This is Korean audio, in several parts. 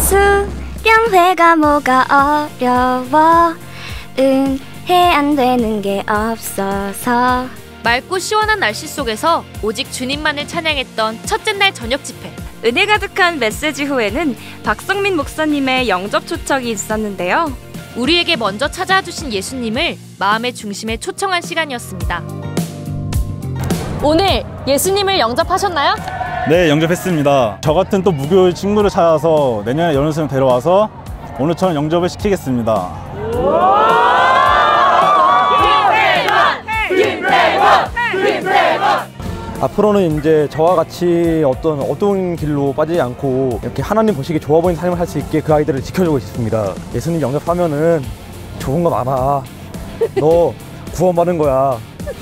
수련회가 뭐가 어려워. 해 안 되는 게 없어서. 맑고 시원한 날씨 속에서 오직 주님만을 찬양했던 첫째 날 저녁 집회. 은혜 가득한 메시지 후에는 박성민 목사님의 영접 초청이 있었는데요. 우리에게 먼저 찾아와 주신 예수님을 마음의 중심에 초청한 시간이었습니다. 오늘 예수님을 영접하셨나요? 네, 영접했습니다. 저 같은 또 무교의 친구를 찾아서 내년에 연수생 데려와서 오늘처럼 영접을 시키겠습니다. 앞으로는 이제 저와 같이 어떤 어두운 길로 빠지지 않고 이렇게 하나님 보시기에 좋아 보이는 삶을 할 수 있게 그 아이들을 지켜주고 싶습니다. 예수님 영접하면은 좋은 거 많아. 너 구원받은 거야.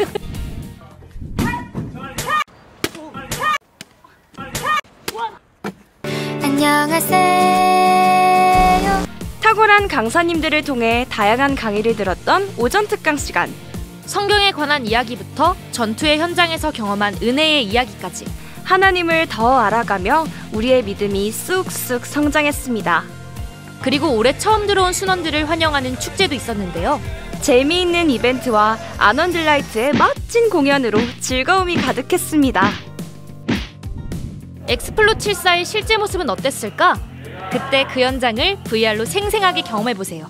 안녕하세요. 탁월한 강사님들을 통해 다양한 강의를 들었던 오전 특강 시간. 성경에 관한 이야기부터 전투의 현장에서 경험한 은혜의 이야기까지 하나님을 더 알아가며 우리의 믿음이 쑥쑥 성장했습니다. 그리고 올해 처음 들어온 순원들을 환영하는 축제도 있었는데요. 재미있는 이벤트와 안원딜라이트의 멋진 공연으로 즐거움이 가득했습니다. 엑스플로 74의 실제 모습은 어땠을까? 그때 그 현장을 VR로 생생하게 경험해보세요.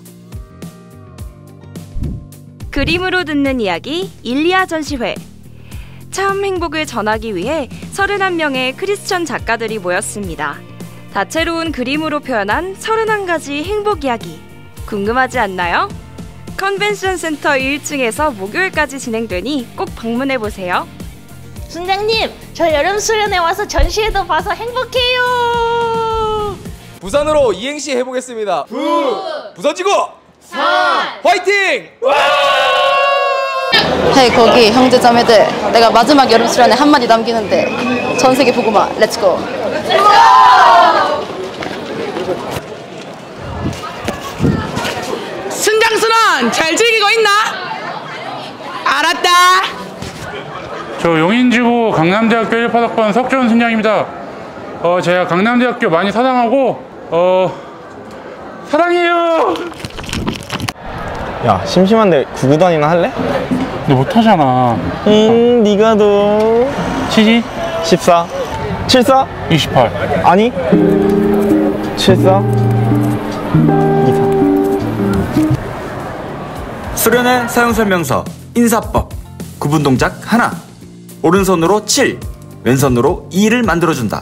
그림으로 듣는 이야기 일리아 전시회. 참 행복을 전하기 위해 31명의 크리스천 작가들이 모였습니다. 다채로운 그림으로 표현한 31가지 행복 이야기. 궁금하지 않나요? 컨벤션 센터 1층에서 목요일까지 진행되니 꼭 방문해보세요. 순장님, 저 여름 수련회 와서 전시회도 봐서 행복해요. 부산으로 이행시 해보겠습니다. 부서지고 화이팅! 헤이 거기 형제자매들, 내가 마지막 여름 수련회 한마디 남기는데 전세계 보고마 렛츠고. 순장순원 잘 즐기고 있나? 알았다. 저 용인지구 강남대학교 1파학번 석준 순장입니다. 제가 강남대학교 많이 사랑하고 사랑해요. 야, 심심한데 구구단이나 할래? 너 못하잖아. 네가 더 7이 14 74 28 아니 74 24. 수련회 사용설명서 인사법. 구분 동작 하나. 오른손으로 7, 왼손으로 2를 만들어준다.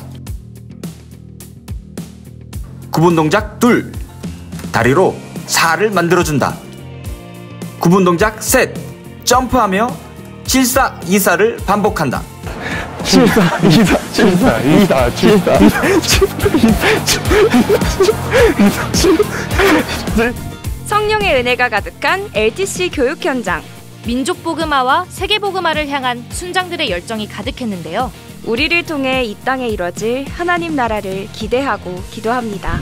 구분 동작 둘. 다리로 4를 만들어준다. 구분 동작 셋. 점프하며 74, 24를 반복한다. 74 24 74 24 74 성령의 은혜가 가득한 LTC 교육 현장. 민족복음화와 세계복음화를 향한 순장들의 열정이 가득했는데요. 우리를 통해 이 땅에 이뤄질 하나님 나라를 기대하고 기도합니다.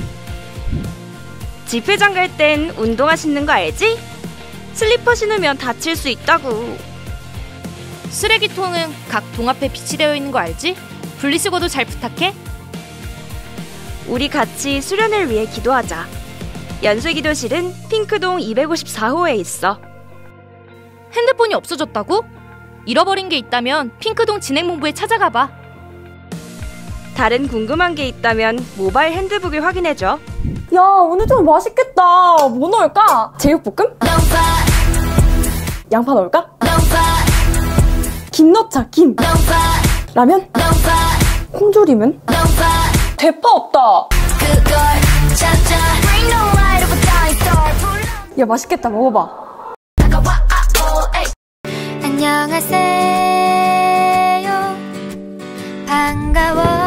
집회장 갈 땐 운동화 신는 거 알지? 슬리퍼 신으면 다칠 수 있다고. 쓰레기통은 각 동 앞에 비치되어 있는 거 알지? 분리수거도 잘 부탁해. 우리 같이 수련을 위해 기도하자. 연수기도실은 핑크동 254호에 있어. 핸드폰이 없어졌다고? 잃어버린 게 있다면 핑크동 진행본부에 찾아가봐. 다른 궁금한 게 있다면 모바일 핸드북을 확인해줘. 야, 오늘 좀 맛있겠다. 뭐 넣을까? 제육볶음? 양파 넣을까? 김 넣자, 김. 라면? 콩조림은? 대파 없다. 야, 맛있겠다. 먹어봐. 안녕하세요. 반가워요.